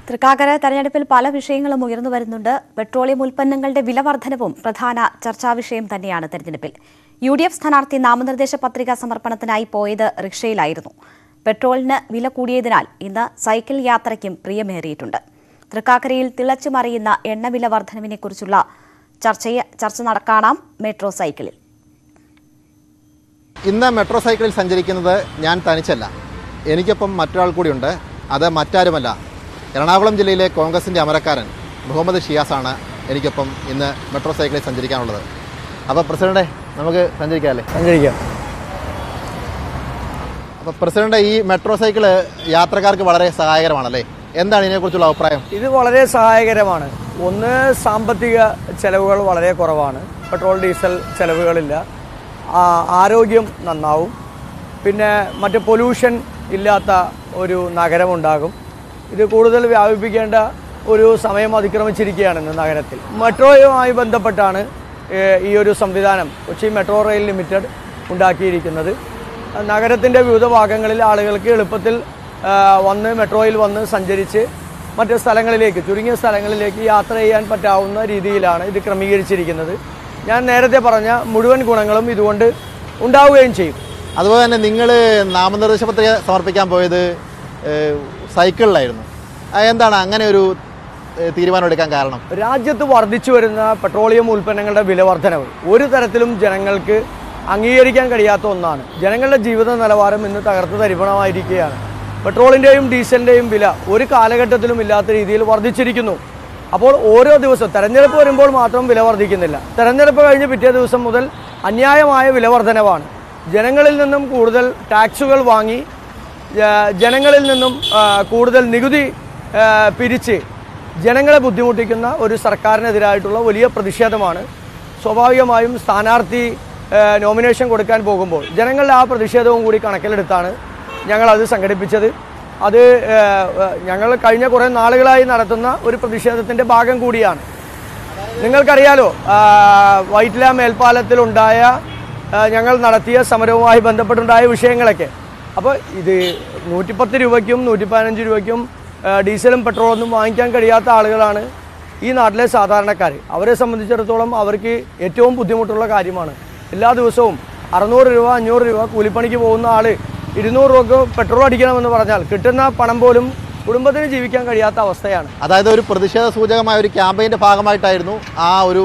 തൃക്കാക്കര തെരഞ്ഞെടുപ്പിൽ പല വിഷയങ്ങളും ഉയർന്നു വരുന്നുണ്ട്. പെട്രോളിയം ഉൽപ്പന്നങ്ങളുടെ വില വർധനവും പ്രധാന ചർച്ചാ വിഷയം തന്നെയാണ് തെരഞ്ഞെടുപ്പിൽ. UDF സ്ഥാനാർത്ഥി നാമനിർദ്ദേശ പത്രിക സമർപ്പണത്തിനായി പോയത് റിക്ഷയിലായിരുന്നു. പെട്രോളിന് വില കൂടിയതിനാൽ ഇന്ന് സൈക്കിൾ യാത്രയ്ക്കും പ്രിയമേറിയിട്ടുണ്ട്. തൃക്കാക്കരയിൽ തിളച്ചുമറിയുന്ന എണ്ണവില വർധനവിനെക്കുറിച്ചുള്ള ചർച്ച നടക്കാം മെട്രോ സൈക്കിളിൽ. ഇന്ന് മെട്രോ സൈക്കിളിൽ സഞ്ചരിക്കുന്നത് ഞാൻ തനിച്ചല്ല, എനിക്കൊപ്പം മറ്റൊരാൾ കൂടിയുണ്ട്. അത് മറ്റാരുമല്ല, എറണാകുളം ജില്ലയിലെ കോൺഗ്രസിൻ്റെ അമരക്കാരൻ മുഹമ്മദ് ഷിയാസാണ് എനിക്കൊപ്പം ഇന്ന് മെട്രോ സൈക്കിളിൽ സഞ്ചരിക്കാനുള്ളത്. അപ്പോൾ പ്രസിഡന്റ്, നമുക്ക് സഞ്ചരിക്കാമല്ലേ? സഞ്ചരിക്കാം. അപ്പോൾ പ്രസിഡന്റ്, ഈ മെട്രോ സൈക്കിള് യാത്രക്കാർക്ക് വളരെ സഹായകരമാണല്ലേ? എന്താണ് ഇതിനെക്കുറിച്ചുള്ള അഭിപ്രായം? ഇത് വളരെ സഹായകരമാണ്. ഒന്ന്, സാമ്പത്തിക ചെലവുകൾ വളരെ കുറവാണ്, പെട്രോൾ ഡീസൽ ചെലവുകളില്ല, ആരോഗ്യം നന്നാവും, പിന്നെ മറ്റ് പൊല്യൂഷൻ ഇല്ലാത്ത ഒരു നഗരമുണ്ടാകും. ഇത് കൂടുതൽ വ്യാപിപ്പിക്കേണ്ട ഒരു സമയം അതിക്രമിച്ചിരിക്കുകയാണ് ഇന്ന് നഗരത്തിൽ. മെട്രോയുമായി ബന്ധപ്പെട്ടാണ് ഈ ഒരു സംവിധാനം കൊച്ചി മെട്രോ റെയിൽ ലിമിറ്റഡ് ഉണ്ടാക്കിയിരിക്കുന്നത്. നഗരത്തിൻ്റെ വിവിധ ഭാഗങ്ങളിൽ ആളുകൾക്ക് എളുപ്പത്തിൽ മെട്രോയിൽ വന്ന് സഞ്ചരിച്ച് മറ്റ് സ്ഥലങ്ങളിലേക്ക്, ചുരുങ്ങിയ സ്ഥലങ്ങളിലേക്ക് യാത്ര ചെയ്യാൻ പറ്റാവുന്ന രീതിയിലാണ് ഇത് ക്രമീകരിച്ചിരിക്കുന്നത്. ഞാൻ നേരത്തെ പറഞ്ഞ മുഴുവൻ ഗുണങ്ങളും ഇതുകൊണ്ട് ഉണ്ടാവുകയും ചെയ്യും. അതുപോലെ തന്നെ നിങ്ങൾ നാമനിർദ്ദേശ പത്രിക സമർപ്പിക്കാൻ പോയത് സൈക്കിളിലായിരുന്നു. എന്താണ് അങ്ങനെ ഒരു തീരുമാനം എടുക്കാൻ കാരണം? രാജ്യത്ത് വർദ്ധിച്ചു വരുന്ന പെട്രോളിയം ഉൽപ്പന്നങ്ങളുടെ വില വർധനവ് ഒരു തരത്തിലും ജനങ്ങൾക്ക് അംഗീകരിക്കാൻ കഴിയാത്ത ഒന്നാണ്. ജനങ്ങളുടെ ജീവിത നിലവാരം ഇന്ന് തകർത്ത് തരിപ്പണമായിരിക്കുകയാണ്. പെട്രോളിൻ്റെയും ഡീസലിൻ്റെയും വില ഒരു കാലഘട്ടത്തിലും ഇല്ലാത്ത രീതിയിൽ വർദ്ധിച്ചിരിക്കുന്നു. അപ്പോൾ ഓരോ ദിവസവും തെരഞ്ഞെടുപ്പ് വരുമ്പോൾ മാത്രം വില വർദ്ധിക്കുന്നില്ല, തെരഞ്ഞെടുപ്പ് കഴിഞ്ഞ് പിറ്റേ ദിവസം മുതൽ അന്യായമായ വില വർധനവാണ്. ജനങ്ങളിൽ നിന്നും കൂടുതൽ ടാക്സുകൾ വാങ്ങി, ജനങ്ങളിൽ നിന്നും കൂടുതൽ നികുതി പിരിച്ച് ജനങ്ങളെ ബുദ്ധിമുട്ടിക്കുന്ന ഒരു സർക്കാരിനെതിരായിട്ടുള്ള വലിയ പ്രതിഷേധമാണ്. സ്വാഭാവികമായും സ്ഥാനാർത്ഥി നോമിനേഷൻ കൊടുക്കാൻ പോകുമ്പോൾ ജനങ്ങളുടെ ആ പ്രതിഷേധവും കൂടി കണക്കിലെടുത്താണ് ഞങ്ങളത് സംഘടിപ്പിച്ചത്. അത് ഞങ്ങൾ കഴിഞ്ഞ കുറേ നാളുകളായി നടത്തുന്ന ഒരു പ്രതിഷേധത്തിൻ്റെ ഭാഗം കൂടിയാണ്. നിങ്ങൾക്കറിയാലോ, വൈറ്റില മേൽപ്പാലത്തിലുണ്ടായ ഞങ്ങൾ നടത്തിയ സമരവുമായി ബന്ധപ്പെട്ടുണ്ടായ വിഷയങ്ങളൊക്കെ. അപ്പോൾ ഇത് 110 രൂപയ്ക്കും 115 രൂപയ്ക്കും ഡീസലും പെട്രോളൊന്നും വാങ്ങിക്കാൻ കഴിയാത്ത ആളുകളാണ് ഈ നാട്ടിലെ സാധാരണക്കാർ. അവരെ സംബന്ധിച്ചിടത്തോളം അവർക്ക് ഏറ്റവും ബുദ്ധിമുട്ടുള്ള കാര്യമാണ്. എല്ലാ ദിവസവും 600 രൂപ 500 രൂപ കൂലിപ്പണിക്ക് പോകുന്ന ആൾ 200 രൂപക്ക് പെട്രോൾ അടിക്കണമെന്ന് പറഞ്ഞാൽ കിട്ടുന്ന പണം പോലും കുടുംബത്തിന് ജീവിക്കാൻ കഴിയാത്ത അവസ്ഥയാണ്. അതായത് ഒരു പ്രതിഷേധ സൂചകമായ ഒരു ക്യാമ്പയിൻ്റെ ഭാഗമായിട്ടായിരുന്നു ആ ഒരു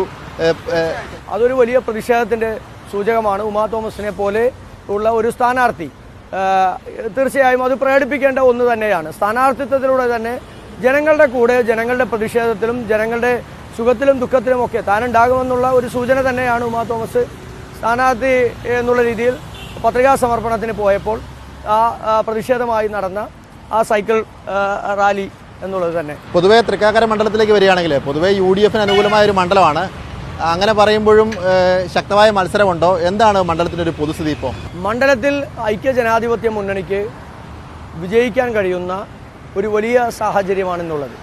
അതൊരു വലിയ പ്രതിഷേധത്തിൻ്റെ സൂചകമാണ്. ഉമാ തോമസിനെ പോലെ ഉള്ള ഒരു സ്ഥാനാർത്ഥി തീർച്ചയായും അത് പ്രകടിപ്പിക്കേണ്ട ഒന്ന് തന്നെയാണ്. സ്ഥാനാർത്ഥിത്വത്തിലൂടെ തന്നെ ജനങ്ങളുടെ കൂടെ, ജനങ്ങളുടെ പ്രതിഷേധത്തിലും ജനങ്ങളുടെ സുഖത്തിലും ദുഃഖത്തിലും ഒക്കെ താനുണ്ടാകുമെന്നുള്ള ഒരു സൂചന തന്നെയാണ് ഉമാ തോമസ് സ്ഥാനാർത്ഥി എന്നുള്ള രീതിയിൽ പത്രികാ സമർപ്പണത്തിന് പോയപ്പോൾ പ്രതിഷേധമായി നടന്ന ആ സൈക്കിൾ റാലി എന്നുള്ളത് തന്നെ. പൊതുവേ തൃക്കാക്കര മണ്ഡലത്തിലേക്ക് വരികയാണെങ്കിൽ പൊതുവേ UDF അനുകൂലമായ ഒരു മണ്ഡലമാണ്. അങ്ങനെ പറയുമ്പോഴും ശക്തമായ മത്സരമുണ്ടോ? എന്താണ് മണ്ഡലത്തിൻ്റെ ഒരു പൊതുസ്ഥിതി ഇപ്പോൾ? മണ്ഡലത്തിൽ ഐക്യ ജനാധിപത്യ മുന്നണിക്ക് വിജയിക്കാൻ കഴിയുന്ന ഒരു വലിയ സാഹചര്യമാണെന്നുള്ളത്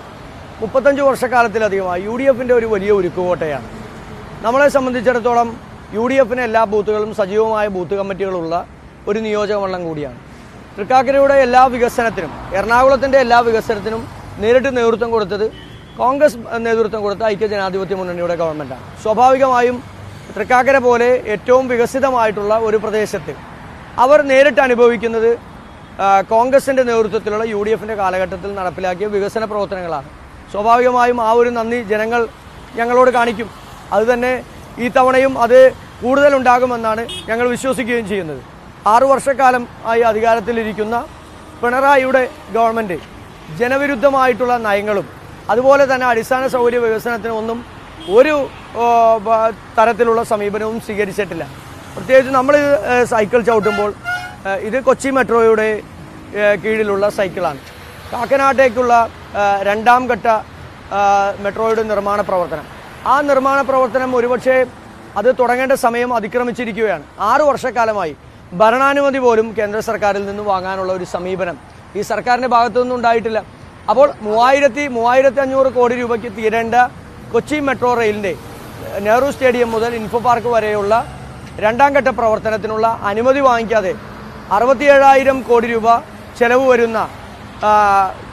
35 വർഷക്കാലത്തിലധികമായി UDFൻ്റെ ഒരു വലിയ ഉരുക്കുകോട്ടയാണ്. നമ്മളെ സംബന്ധിച്ചിടത്തോളം UDFന് എല്ലാ ബൂത്തുകളും സജീവമായ ബൂത്ത് കമ്മിറ്റികളുള്ള ഒരു നിയോജക മണ്ഡലം കൂടിയാണ്. തൃക്കാക്കരയുടെ എല്ലാ വികസനത്തിനും, എറണാകുളത്തിൻ്റെ എല്ലാ വികസനത്തിനും നേരിട്ട് നേതൃത്വം കൊടുത്തത് കോൺഗ്രസ് നേതൃത്വം കൊടുത്ത ഐക്യ ജനാധിപത്യ മുന്നണിയുടെ ഗവൺമെൻറ്റാണ്. സ്വാഭാവികമായും തൃക്കാക്കര പോലെ ഏറ്റവും വികസിതമായിട്ടുള്ള ഒരു പ്രദേശത്ത് അവർ നേരിട്ട് അനുഭവിക്കുന്നത് കോൺഗ്രസിൻ്റെ നേതൃത്വത്തിലുള്ള UDFൻ്റെ കാലഘട്ടത്തിൽ നടപ്പിലാക്കിയ വികസന പ്രവർത്തനങ്ങളാണ്. സ്വാഭാവികമായും ആ ഒരു നന്ദി ജനങ്ങൾ ഞങ്ങളോട് കാണിക്കും. അതുതന്നെ ഈ തവണയും അത് കൂടുതലുണ്ടാകുമെന്നാണ് ഞങ്ങൾ വിശ്വസിക്കുകയും ചെയ്യുന്നത്. 6 വർഷക്കാലം ആയി അധികാരത്തിലിരിക്കുന്ന പിണറായിയുടെ ഗവൺമെൻറ് ജനവിരുദ്ധമായിട്ടുള്ള നയങ്ങളും അതുപോലെ തന്നെ അടിസ്ഥാന സൗകര്യ വികസനത്തിനൊന്നും ഒരു തരത്തിലുള്ള സമീപനവും സ്വീകരിച്ചിട്ടില്ല. പ്രത്യേകിച്ച് നമ്മൾ സൈക്കിൾ ചവിട്ടുമ്പോൾ ഇത് കൊച്ചി മെട്രോയുടെ കീഴിലുള്ള സൈക്കിളാണ്. കാക്കനാട്ടേക്കുള്ള 2ാം ഘട്ട മെട്രോയുടെ നിർമ്മാണ പ്രവർത്തനം, ആ നിർമ്മാണ പ്രവർത്തനം ഒരുപക്ഷെ അത് തുടങ്ങേണ്ട സമയം അതിക്രമിച്ചിരിക്കുകയാണ്. 6 വർഷക്കാലമായി ഭരണാനുമതി പോലും കേന്ദ്ര സർക്കാരിൽ നിന്ന് വാങ്ങാനുള്ള ഒരു സമീപനം ഈ സർക്കാരിൻ്റെ ഭാഗത്തു നിന്നും ഉണ്ടായിട്ടില്ല. അപ്പോൾ 3500 കോടി രൂപയ്ക്ക് തീരേണ്ട കൊച്ചി മെട്രോ റെയിലിൻ്റെ നെഹ്റു സ്റ്റേഡിയം മുതൽ ഇൻഫോ പാർക്ക് വരെയുള്ള 2ാം ഘട്ട പ്രവർത്തനത്തിനുള്ള അനുമതി വാങ്ങിക്കാതെ 67,000 കോടി രൂപ ചെലവ് വരുന്ന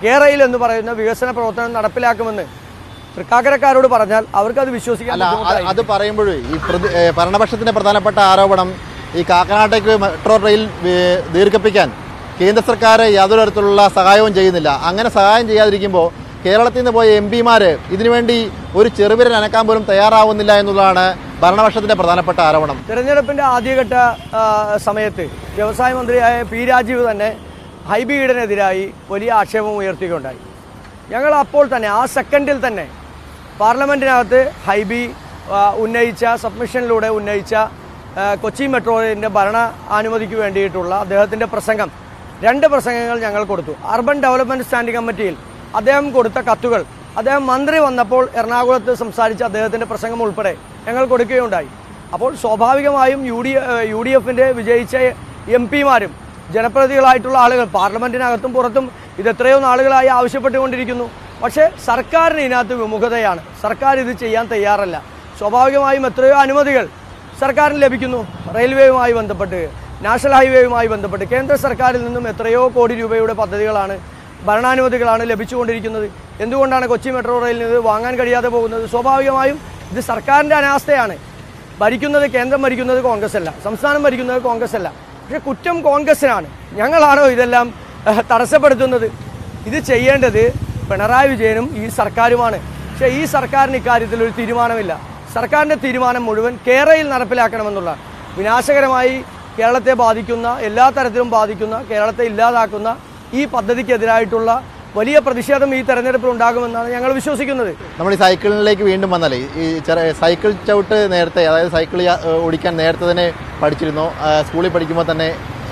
കേരയിൽ എന്ന് പറയുന്ന വികസന പ്രവർത്തനം നടപ്പിലാക്കുമെന്ന് തൃക്കാക്കരക്കാരോട് പറഞ്ഞാൽ അവർക്കത് വിശ്വസിക്കാൻ അത് പറയുമ്പോഴേ ഈ ഭരണപക്ഷത്തിന്റെ പ്രധാനപ്പെട്ട ആരോപണം ഈ കാക്കനാട്ടേക്ക് മെട്രോ റെയിൽ ദീർഘിപ്പിക്കാൻ കേന്ദ്ര സർക്കാർ യാതൊരു തരത്തിലുള്ള സഹായവും ചെയ്യുന്നില്ല. അങ്ങനെ സഹായം ചെയ്യാതിരിക്കുമ്പോൾ കേരളത്തിൽ നിന്ന് പോയ MP-മാർ ഇതിനുവേണ്ടി ഒരു ചെറുവിരൽ അനക്കാൻ പോലും തയ്യാറാവുന്നില്ല എന്നുള്ളതാണ് ഭരണപക്ഷത്തിന്റെ പ്രധാനപ്പെട്ട ആരോപണം. തെരഞ്ഞെടുപ്പിന്റെ ആദ്യഘട്ട സമയത്ത് വ്യവസായ മന്ത്രിയായ P. രാജീവ് തന്നെ ഹൈബി ഈഡനെതിരായി വലിയ ആക്ഷേപം ഉയർത്തുകയുണ്ടായി. ഞങ്ങൾ അപ്പോൾ തന്നെ ആ സെക്കൻഡിൽ തന്നെ പാർലമെൻറ്റിനകത്ത് ഹൈബി ഉന്നയിച്ച സബ്മിഷനിലൂടെ ഉന്നയിച്ച കൊച്ചി മെട്രോയുടെ ഭരണ അനുമതിക്ക് വേണ്ടിയിട്ടുള്ള അദ്ദേഹത്തിൻ്റെ പ്രസംഗം 2 പ്രസംഗങ്ങൾ ഞങ്ങൾ കൊടുത്തു. അർബൻ ഡെവലപ്മെൻറ്റ് സ്റ്റാൻഡിംഗ് കമ്മിറ്റിയിൽ അദ്ദേഹം കൊടുത്ത കത്തുകൾ അദ്ദേഹം മന്ത്രി വന്നപ്പോൾ എറണാകുളത്ത് സംസാരിച്ച അദ്ദേഹത്തിൻ്റെ പ്രസംഗം ഉൾപ്പെടെ ഞങ്ങൾ കൊടുക്കുകയുണ്ടായി. അപ്പോൾ സ്വാഭാവികമായും UDFന്റെ വിജയിച്ച MP-മാരും ജനപ്രതിനിധികളായിട്ടുള്ള ആളുകൾ പാർലമെൻറ്റിനകത്തും പുറത്തും ഇത് എത്രയോ നാളുകളായി ആവശ്യപ്പെട്ടുകൊണ്ടിരിക്കുന്നു. പക്ഷേ സർക്കാരിന് ഇതിനകത്ത് വിമുഖതയാണ്. സർക്കാർ ഇത് ചെയ്യാൻ തയ്യാറല്ല. സ്വാഭാവികമായും എത്രയോ അനുമതികൾ സർക്കാരിന് ലഭിക്കുന്നു. റെയിൽവേയുമായി ബന്ധപ്പെട്ട്, നാഷണൽ ഹൈവേയുമായി ബന്ധപ്പെട്ട് കേന്ദ്ര സർക്കാരിൽ നിന്നും എത്രയോ കോടി രൂപയുടെ പദ്ധതികളാണ്, ഭരണാനുമതികളാണ് ലഭിച്ചുകൊണ്ടിരിക്കുന്നത്. എന്തുകൊണ്ടാണ് കൊച്ചി മെട്രോ റെയിലിന് ഇത് വാങ്ങാൻ കഴിയാതെ പോകുന്നത്? സ്വാഭാവികമായും ഇത് സർക്കാരിൻ്റെ അനാസ്ഥയാണ്. ഭരിക്കുന്നത് കേന്ദ്രം ഭരിക്കുന്നത് കോൺഗ്രസ് അല്ല, സംസ്ഥാനം ഭരിക്കുന്നത് കോൺഗ്രസ് അല്ല. പക്ഷേ കുറ്റം കോൺഗ്രസിനാണ്. ഞങ്ങളാണോ ഇതെല്ലാം തടസ്സപ്പെടുത്തുന്നത്? ഇത് ചെയ്യേണ്ടത് പിണറായി വിജയനും ഈ സർക്കാരുമാണ്. പക്ഷേ ഈ സർക്കാരിന് ഇക്കാര്യത്തിൽ ഒരു തീരുമാനമില്ല. സർക്കാരിൻ്റെ തീരുമാനം മുഴുവൻ കേരളയിൽ നടപ്പിലാക്കണമെന്നുള്ള വിനാശകരമായി കേരളത്തെ ബാധിക്കുന്ന, എല്ലാ തരത്തിലും ബാധിക്കുന്ന, കേരളത്തെ ഇല്ലാതാക്കുന്ന ഈ പദ്ധതിക്കെതിരായിട്ടുള്ള വലിയ പ്രതിഷേധം ഈ തെരഞ്ഞെടുപ്പിൽ ഉണ്ടാകുമെന്നാണ് ഞങ്ങൾ വിശ്വസിക്കുന്നത്. നമ്മൾ ഈ സൈക്കിളിലേക്ക് വീണ്ടും വന്നാലേ, ഈ സൈക്കിൾ ചവിട്ട് നേരത്തെ, അതായത് സൈക്കിൾ ഓടിക്കാൻ നേരത്തെ തന്നെ പഠിച്ചിരുന്നു? സ്കൂളിൽ പഠിക്കുമ്പോൾ തന്നെ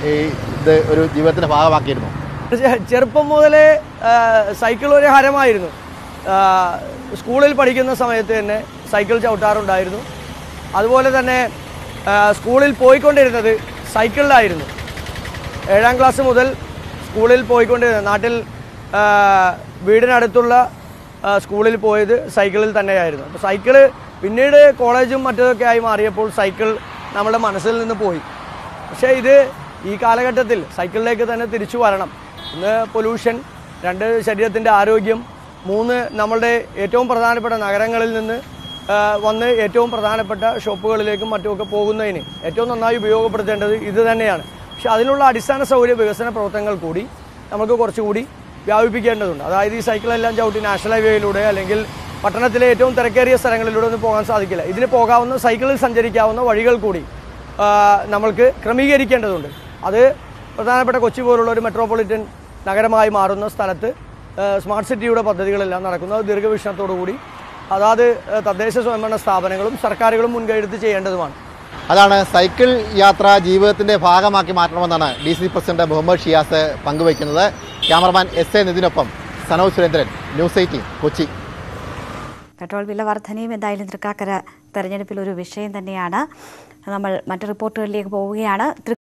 ഇത് ഒരു ജീവിതത്തിൻ്റെ ഭാഗമാക്കിയിരുന്നു? ചെറുപ്പം മുതലേ സൈക്കിൾ ഒരു ഹരമായിരുന്നു. സ്കൂളിൽ പഠിക്കുന്ന സമയത്ത് തന്നെ സൈക്കിൾ ചവിട്ടാറുണ്ടായിരുന്നു. അതുപോലെ തന്നെ സ്കൂളിൽ പോയിക്കൊണ്ടിരുന്നത് സൈക്കിളിലായിരുന്നു. 7ാം ക്ലാസ് മുതൽ സ്കൂളിൽ പോയിക്കൊണ്ടിരുന്നത്, നാട്ടിൽ വീടിനടുത്തുള്ള സ്കൂളിൽ പോയത് സൈക്കിളിൽ തന്നെയായിരുന്നു. അപ്പോൾ സൈക്കിള് പിന്നീട് കോളേജും മറ്റതൊക്കെ ആയി മാറിയപ്പോൾ സൈക്കിൾ നമ്മുടെ മനസ്സിൽ നിന്ന് പോയി. പക്ഷേ ഇത് ഈ കാലഘട്ടത്തിൽ സൈക്കിളിലേക്ക് തന്നെ തിരിച്ചു വരണം. 1 പൊല്യൂഷൻ, 2 ശരീരത്തിൻ്റെ ആരോഗ്യം, 3 നമ്മളുടെ ഏറ്റവും പ്രധാനപ്പെട്ട നഗരങ്ങളിൽ നിന്ന് വന്ന് ഏറ്റവും പ്രധാനപ്പെട്ട ഷോപ്പുകളിലേക്കും മറ്റുമൊക്കെ പോകുന്നതിന് ഏറ്റവും നന്നായി ഉപയോഗപ്പെടുത്തേണ്ടത് ഇത് തന്നെയാണ്. പക്ഷെ അതിനുള്ള അടിസ്ഥാന സൗകര്യ വികസന പ്രവർത്തനങ്ങൾ കൂടി നമുക്ക് കുറച്ചുകൂടി വ്യാപിപ്പിക്കേണ്ടതുണ്ട്. അതായത് ഈ സൈക്കിളെല്ലാം ചവിട്ടി നാഷണൽ ഹൈവേയിലൂടെ അല്ലെങ്കിൽ പട്ടണത്തിലെ ഏറ്റവും തിരക്കേറിയ സ്ഥലങ്ങളിലൂടെ ഒന്നും പോകാൻ സാധിക്കില്ല. ഇതിന് പോകാവുന്ന, സൈക്കിളിൽ സഞ്ചരിക്കാവുന്ന വഴികൾ കൂടി നമ്മൾക്ക് ക്രമീകരിക്കേണ്ടതുണ്ട്. അത് പ്രധാനപ്പെട്ട കൊച്ചി പോലുള്ള ഒരു മെട്രോപൊളിറ്റൻ നഗരമായി മാറുന്ന സ്ഥലത്ത് സ്മാർട്ട് സിറ്റിയുടെ പദ്ധതികളെല്ലാം നടക്കുന്നത് ദീർഘവീക്ഷണത്തോടു കൂടി അതാത് തദ്ദേശ സ്വയംഭരണ സ്ഥാപനങ്ങളും സർക്കാരുകളും മുൻകൈയെടുത്ത് ചെയ്യേണ്ടതുമാണ്. അതാണ് സൈക്കിൾ യാത്ര ജീവിതത്തിൻ്റെ ഭാഗമാക്കി മാറ്റണമെന്നാണ് DCC പ്രസിഡന്റ് മുഹമ്മദ് ഷിയാസ് പങ്കുവയ്ക്കുന്നത്. ക്യാമറമാൻ SA നിതിനൊപ്പം സനോജ് സുരേന്ദ്രൻ, ന്യൂസ് 18 കൊച്ചി. പെട്രോൾ വില വർധനയും എന്തായാലും തൃക്കാക്കര തെരഞ്ഞെടുപ്പിൽ ഒരു വിഷയം തന്നെയാണ്. നമ്മൾ മറ്റു റിപ്പോർട്ടുകളിലേക്ക് പോവുകയാണ്.